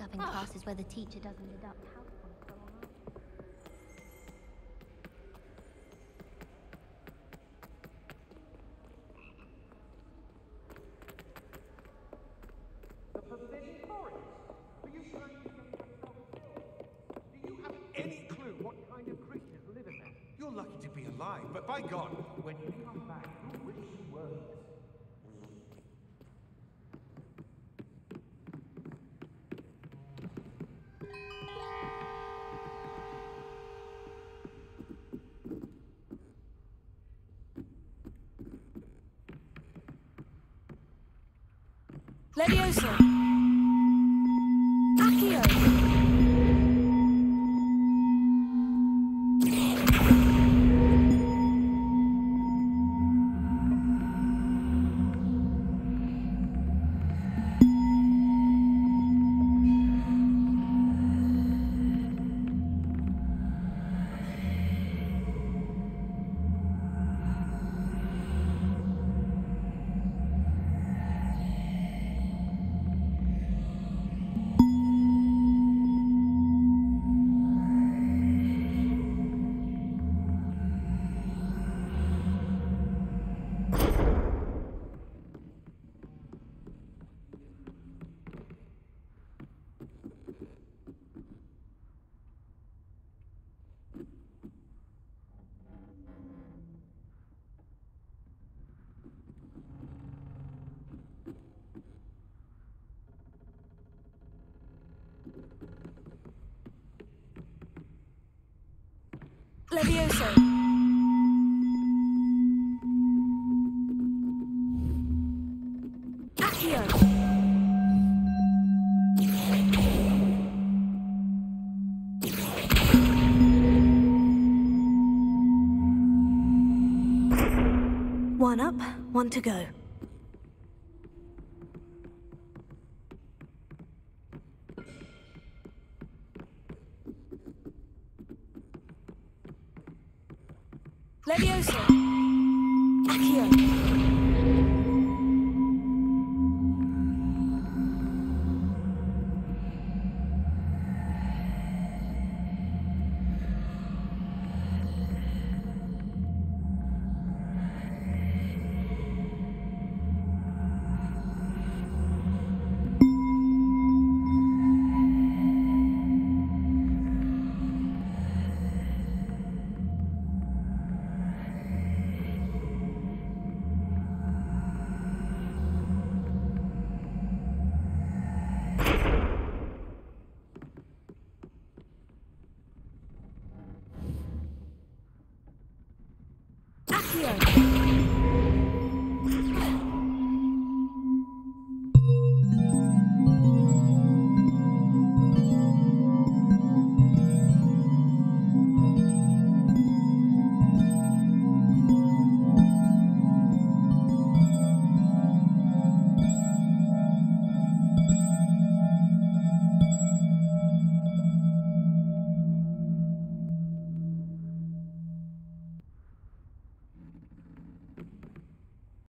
up in classes where the teacher doesn't deduct house points from our The Forbidden Forest? Are you trying to get yourself killed? Do you have any clue what kind of creatures live in there? You're lucky to be alive, but by God, When you come back, you'll wish you weren't. Levioso! Accio! Levioso! Accio! One up, one to go. Levioso! Accio!